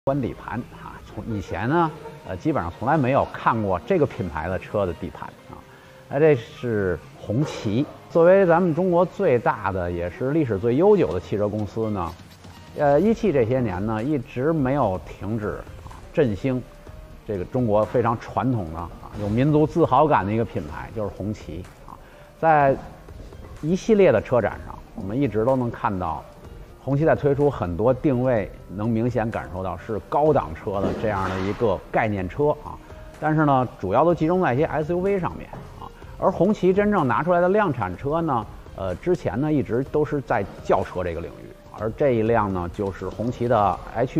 观底盘啊。从以前呢，基本上从来没有看过这个品牌的车的底盘啊。这是红旗，作为咱们中国最大的也是历史最悠久的汽车公司呢，一汽这些年呢一直没有停止振兴这个中国非常传统的有民族自豪感的一个品牌，就是红旗啊。在一系列的车展上，我们一直都能看到红旗在推出很多定位，能明显感受到是高档车的这样的一个概念车啊。但是呢，主要都集中在一些 SUV 上面啊。而红旗真正拿出来的量产车呢，之前呢一直都是在轿车这个领域，而这一辆呢就是红旗的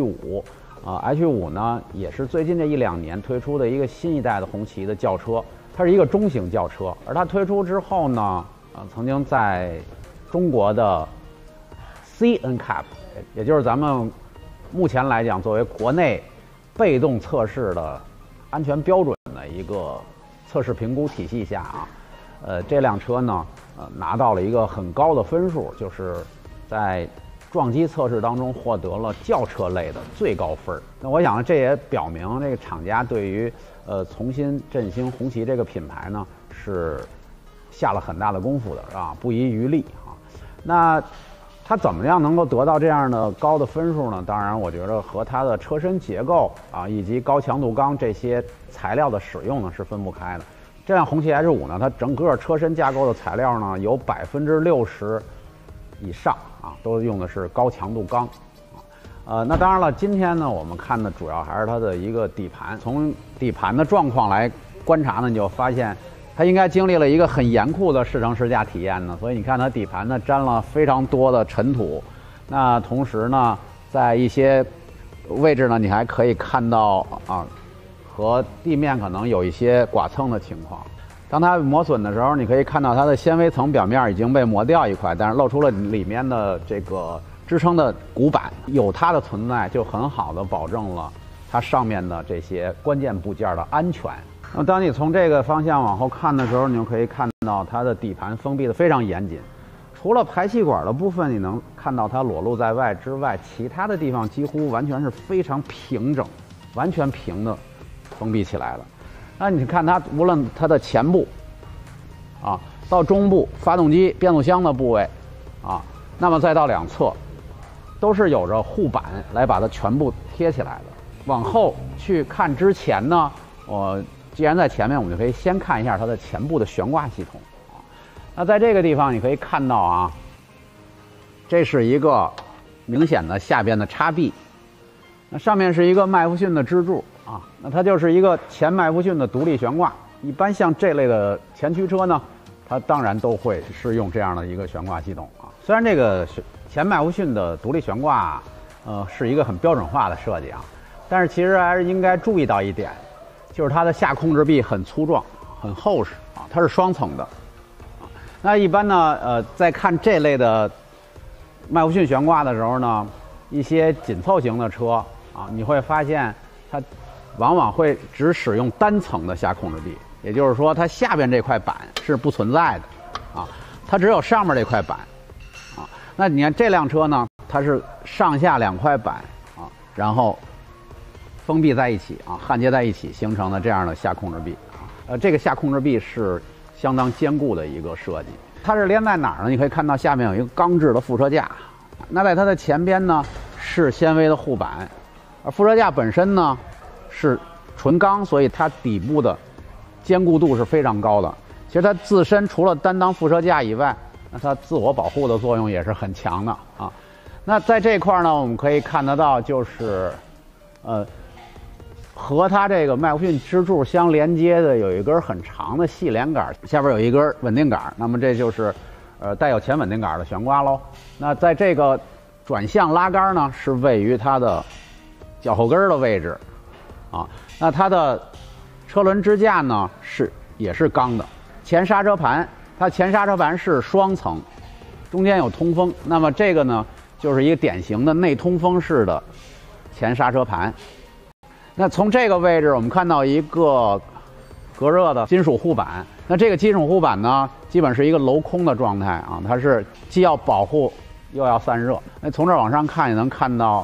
H5。H5 呢也是最近这1-2年推出的一个新一代的红旗的轿车，它是一个中型轿车。而它推出之后呢，曾经在中国的 C-NCAP， 也就是咱们目前来讲作为国内被动测试的安全标准的一个测试评估体系下啊，这辆车呢，拿到了一个很高的分数，就是在撞击测试当中获得了轿车类的最高分。那我想这也表明这个厂家对于重新振兴红旗这个品牌呢是下了很大的功夫的，是吧？不遗余力啊。那它怎么样能够得到这样的高的分数呢？当然，我觉得和它的车身结构啊以及高强度钢这些材料的使用呢是分不开的。这辆红旗 H5 呢，它整个车身架构的材料呢有60%以上啊，都用的是高强度钢啊。那当然了，今天呢，我们看的主要还是它的一个底盘。从底盘的状况来观察呢，你就发现它应该经历了一个很严酷的试乘试驾体验呢。所以你看它底盘呢沾了非常多的尘土，那同时呢，在一些位置呢，你还可以看到啊，和地面可能有一些剐蹭的情况。当它磨损的时候，你可以看到它的纤维层表面已经被磨掉一块，但是露出了里面的这个支撑的骨板。有它的存在，就很好的保证了它上面的这些关键部件的安全。那当你从这个方向往后看的时候，你就可以看到它的底盘封闭的非常严谨，除了排气管的部分你能看到它裸露在外之外，其他的地方几乎完全是非常平整，完全平的封闭起来了。那你看它，无论它的前部啊，到中部发动机、变速箱的部位啊，那么再到两侧，都是有着护板来把它全部贴起来的。往后去看之前呢，既然在前面，我们就可以先看一下它的前部的悬挂系统啊。那在这个地方你可以看到啊，这是一个明显的下边的插臂，那上面是一个麦弗逊的支柱。那它就是一个前麦弗逊的独立悬挂。一般像这类的前驱车呢，它当然都会是用这样的一个悬挂系统啊。虽然这个前麦弗逊的独立悬挂，是一个很标准化的设计啊，但是其实还是应该注意到一点，就是它的下控制臂很粗壮、很厚实啊，它是双层的啊。那一般呢，在看这类的麦弗逊悬挂的时候呢，一些紧凑型的车啊，你会发现它往往会只使用单层的下控制臂，也就是说它下边这块板是不存在的啊，它只有上面这块板啊。那你看这辆车呢，它是上下两块板啊，然后封闭在一起啊，焊接在一起形成的这样的下控制臂啊。这个下控制臂是相当坚固的一个设计。它是连在哪儿呢？你可以看到下面有一个钢制的副车架，那在它的前边呢是纤维的护板，而副车架本身呢是纯钢，所以它底部的坚固度是非常高的。其实它自身除了担当副车架以外，那它自我保护的作用也是很强的啊。那在这块呢，我们可以看得到，就是和它这个麦弗逊支柱相连接的有一根很长的细连杆，下边有一根稳定杆，那么这就是带有前稳定杆的悬挂喽。那在这个转向拉杆呢，是位于它的脚后跟的位置。啊，那它的车轮支架呢也是钢的，前刹车盘，它前刹车盘是双层，中间有通风，那么这个呢就是一个典型的内通风式的前刹车盘。那从这个位置我们看到一个隔热的金属护板，那这个金属护板呢基本是一个镂空的状态啊，它是既要保护又要散热。那从这儿往上看也能看到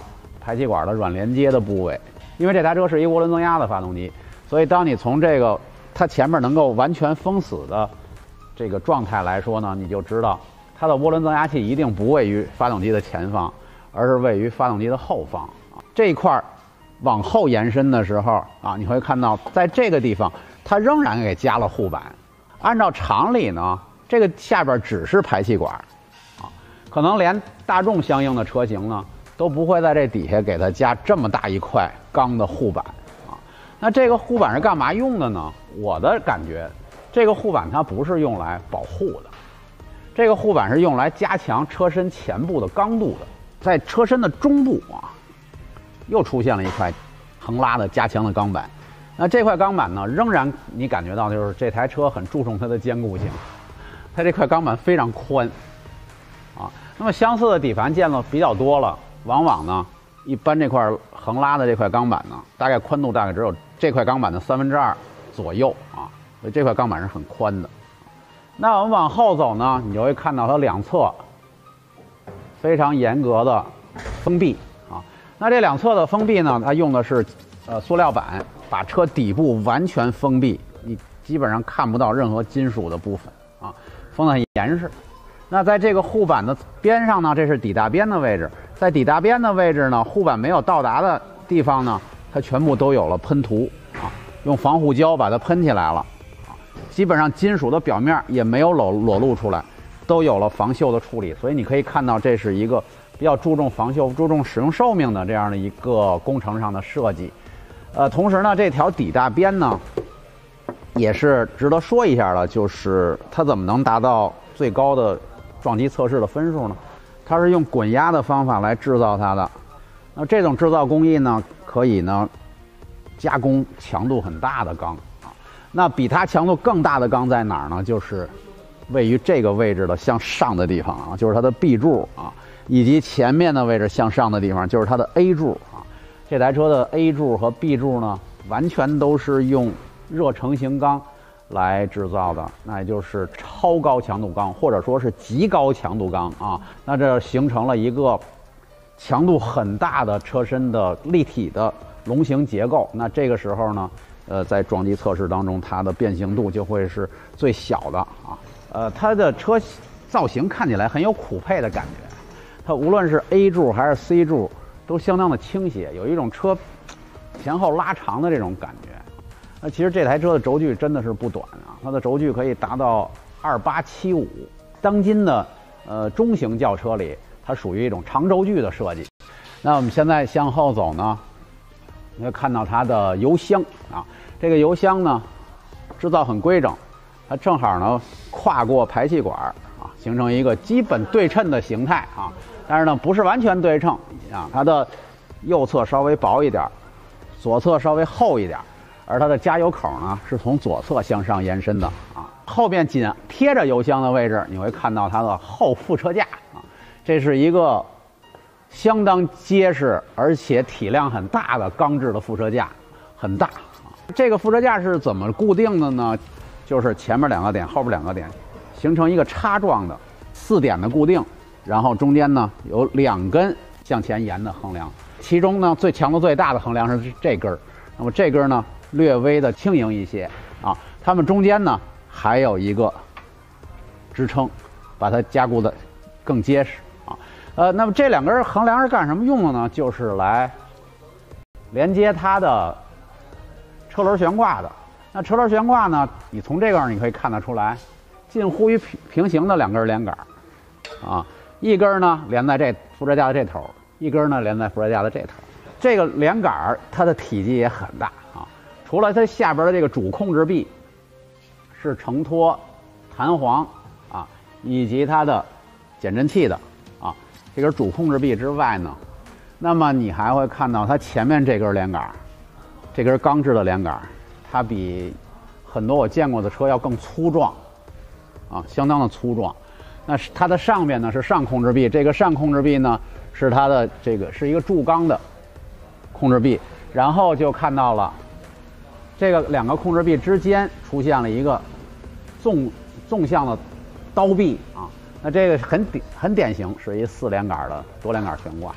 排气管的软连接的部位。因为这台车是一涡轮增压的发动机，所以当你从这个它前面能够完全封死的这个状态来说呢，你就知道它的涡轮增压器一定不位于发动机的前方，而是位于发动机的后方啊。这一块往后延伸的时候啊，你会看到在这个地方它仍然给加了护板。按照常理呢，这个下边只是排气管啊，可能连大众相应的车型呢都不会在这底下给它加这么大一块钢的护板啊。那这个护板是干嘛用的呢？我的感觉，这个护板它不是用来保护的，这个护板是用来加强车身前部的刚度的。在车身的中部啊，又出现了一块横拉的加强的钢板。那这块钢板呢，仍然你感觉到就是这台车很注重它的坚固性，它这块钢板非常宽啊。那么相似的底盘见了比较多了。往往呢，一般这块横拉的这块钢板呢，大概宽度大概只有这块钢板的2/3左右啊，所以这块钢板是很宽的。那我们往后走呢，你就会看到它两侧非常严格的封闭啊。那这两侧的封闭呢，它用的是塑料板，把车底部完全封闭，你基本上看不到任何金属的部分啊，封得很严实。那在这个护板的边上呢，这是底大边的位置。在底大边的位置呢，护板没有到达的地方呢，它全部都有了喷涂啊，用防护胶把它喷起来了啊。基本上金属的表面也没有裸露出来，都有了防锈的处理。所以你可以看到，这是一个比较注重防锈、注重使用寿命的这样的一个工程上的设计。同时呢，这条底大边呢，也是值得说一下的，就是它怎么能达到最高的撞击测试的分数呢？它是用滚压的方法来制造它的。那这种制造工艺呢，可以呢加工强度很大的钢啊。那比它强度更大的钢在哪儿呢？就是位于这个位置的向上的地方啊，就是它的 B 柱啊，以及前面的位置向上的地方就是它的 A 柱啊。这台车的 A 柱和 B 柱呢，完全都是用热成型钢来制造的，那也就是超高强度钢，或者说是极高强度钢啊。那这形成了一个强度很大的车身的立体的龙形结构。那这个时候呢，在撞击测试当中，它的变形度就会是最小的啊。它的车造型看起来很有酷配的感觉，它无论是 A 柱还是 C 柱都相当的倾斜，有一种车前后拉长的这种感觉。那其实这台车的轴距真的是不短啊，它的轴距可以达到2875。当今的中型轿车里，它属于一种长轴距的设计。那我们现在向后走呢，你会看到它的油箱啊，这个油箱呢制造很规整，它正好呢跨过排气管啊，形成一个基本对称的形态啊。但是呢不是完全对称啊，它的右侧稍微薄一点，左侧稍微厚一点。而它的加油口呢，是从左侧向上延伸的啊。后边紧贴着油箱的位置，你会看到它的后副车架啊，这是一个相当结实而且体量很大的钢制的副车架，很大啊。这个副车架是怎么固定的呢？就是前面2个点，后边2个点，形成一个叉状的4点的固定，然后中间呢有2根向前延的横梁，其中呢强度最大的横梁是这根儿，那么这根儿呢略微的轻盈一些啊，它们中间呢还有一个支撑，把它加固的更结实啊。那么这2根横梁是干什么用的呢？就是来连接它的车轮悬挂的。那车轮悬挂呢，你从这个你可以看得出来，近乎于平行的2根连杆啊，一根呢连在这副车架的这头，一根呢连在副车架的这头。这个连杆它的体积也很大啊。除了它下边的这个主控制臂是承托弹簧啊以及它的减震器的啊这根主控制臂之外呢，那么你还会看到它前面这根连杆，这根钢制的连杆，它比很多我见过的车要更粗壮啊，相当的粗壮。那是它的上面呢是上控制臂，这个上控制臂呢是它的这个是一个铸钢的控制臂，然后就看到了这个2个控制臂之间出现了一个纵向的刀臂啊，那这个很典型是一4连杆的多连杆悬挂啊。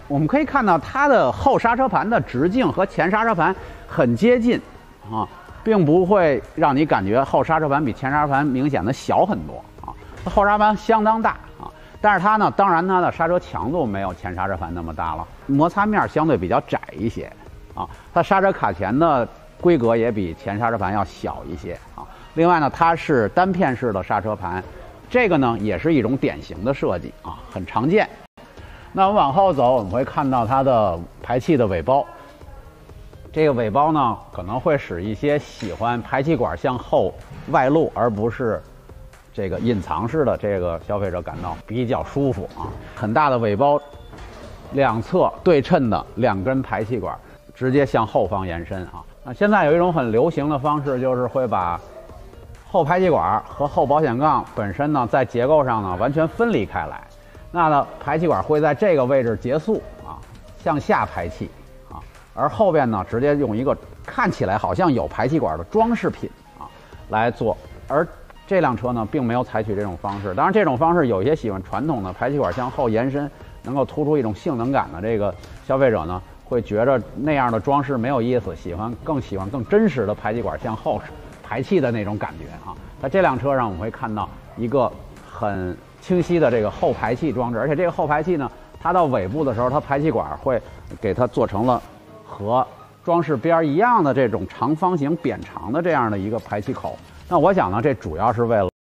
我们可以看到它的后刹车盘的直径和前刹车盘很接近啊，并不会让你感觉后刹车盘比前刹车盘明显的小很多啊。它后刹盘相当大啊，但是它呢，当然它的刹车强度没有前刹车盘那么大了，摩擦面相对比较窄一些啊。它刹车卡钳的规格也比前刹车盘要小一些啊。另外呢，它是单片式的刹车盘，这个呢也是一种典型的设计啊，很常见。那我们往后走，我们会看到它的排气的尾包。这个尾包呢，可能会使一些喜欢排气管向后外露，而不是这个隐藏式的这个消费者感到比较舒服啊。很大的尾包，两侧对称的2根排气管直接向后方延伸啊。那现在有一种很流行的方式，就是会把后排气管和后保险杠本身呢，在结构上呢完全分离开来。那呢，排气管会在这个位置结束啊，向下排气啊，而后边呢，直接用一个看起来好像有排气管的装饰品啊来做。而这辆车呢，并没有采取这种方式。当然，这种方式有一些喜欢传统的排气管向后延伸，能够突出一种性能感的这个消费者呢，会觉着那样的装饰没有意思，更喜欢更真实的排气管向后排气的那种感觉啊。在这辆车上，我们会看到一个很清晰的这个后排气装置，而且这个后排气呢，它到尾部的时候，它排气管会给它做成了和装饰边一样的这种长方形扁长的这样的一个排气口。那我想呢，这主要是为了